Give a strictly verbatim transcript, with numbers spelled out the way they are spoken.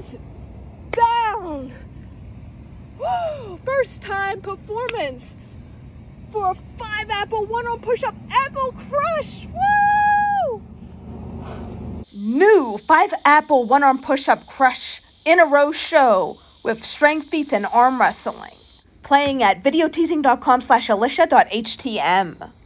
elbows down. Woo! First time performance for a five apple one arm push-up apple crush. Woo! New five apple one arm push-up crush in a row show with strength feats and arm wrestling. Playing at videoteasing dot com slash alicia dot h t m.